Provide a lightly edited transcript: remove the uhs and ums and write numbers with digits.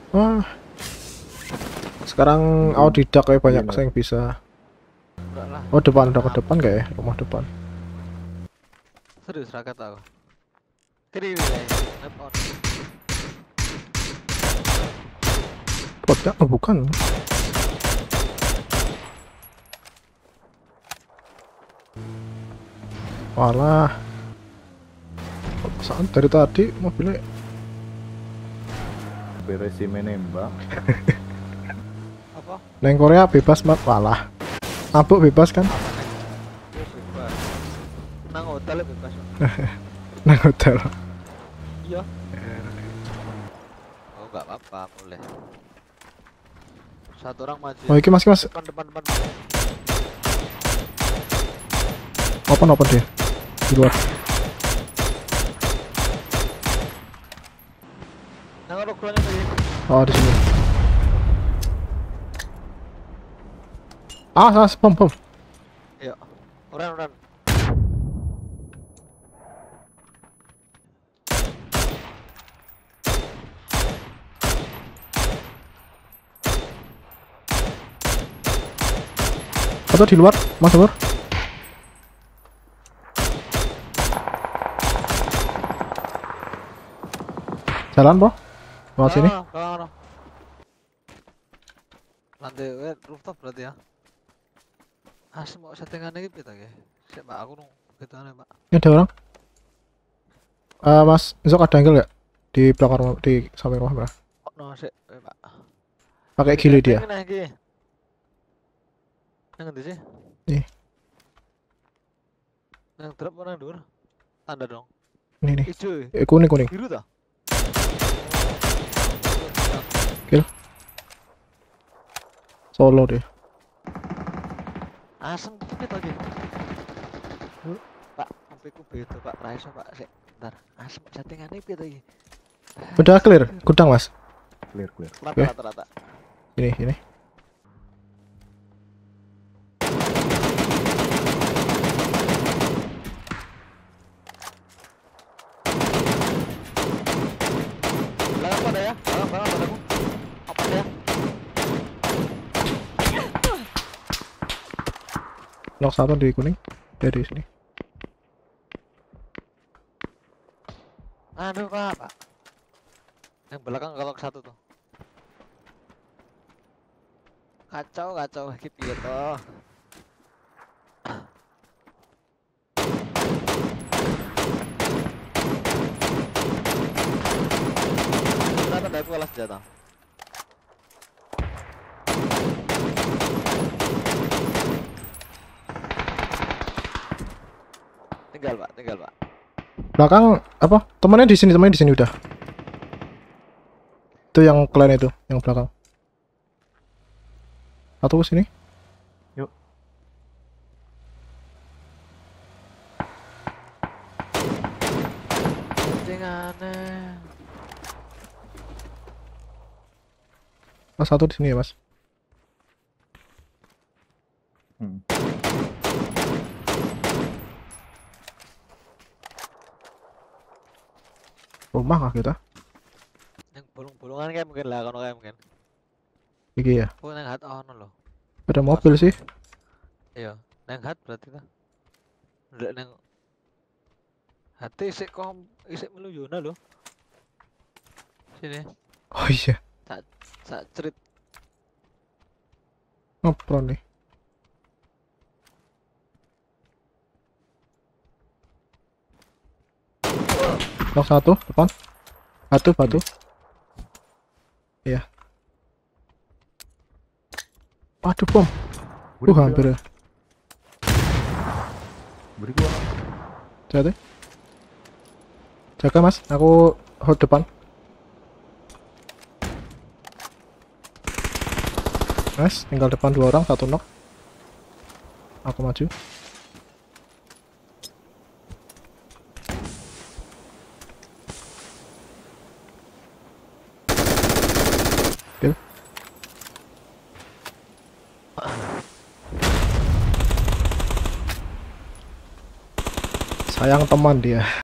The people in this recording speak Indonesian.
Wah, sekarang audidak kayak banyak Iya, yang bisa. Enggak lah. Oh depan, udah ke depan kayak ya, rumah depan. Serius raket aku. Kiri guys. Left on. Botnya, oh bukan. Walah. Saat dari tadi mobilnya beres si menembak. Apa? neng Korea bebas mat, walah. Mabuk bebas kan? Oh, bebas. Nang hotel bebas. Nang hotel. Iya. Oh, enggak apa-apa, boleh. Satu orang maju. Oh iki mas. Depan. Open dia. Di luar. Nang rokonya lagi. Oh di sini. Bom. Iya. Orang. Atau di luar, mas Nur. Jalan bro. Lewat sini. Kawan. Lantai rooftop berarti ya. Mau settingan iki pita ge. Sik Pak, aku nung ketane, Pak. Ini ada orang. Mas Zok ada angle nggak di belakang rumah, di samping rumah berapa? Kok no sik, Pak. Pakai gili dia. Nah iki. Nang ngendi sih? Nih. Nang drop apa nang dhuwur? Tanda dong. Ini. Ijo. Kuning. Biru ta? Solo dia. Asem cepet lagi. Pak, HP-ku beda, Pak. Ra iso, Pak. Sik, bentar. Asem settingane piye to iki? Udah clear, gudang mas. Clear. Rata. Ini. Belakang ada ya? Belakang padaku. Apa ya? Knock satu di kuning. Dari sini. Aduh, Pak. Yang belakang galak satu tuh. Kacau iki piye toh? Ternyata ada aku kalah senjata. Tinggal Pak. Belakang apa? Temannya di sini udah. Itu yang klan itu, yang belakang. Atau ke sini? Yuk. Aneh. Mas satu di sini ya, Mas. Rumah kah kita? Yang bolong-bolongan kayak mungkin lah, kono kayak mungkin. Iki ya. Oh, nang hat ono lho. Ada mobil sih. Iya, nang hat berarti ta. Ndak nang hati isik isik meluyuna lho. Sini, Oh iya. sak cerit. Ngepro nih. Knock satu depan. Batu. Iya. Aduh bom. Hampir ya. Beri gua. Jatuh. Jaga mas, aku hold depan. Mas, tinggal depan 2 orang, 1 knock. Aku maju. Kill. Sayang teman dia.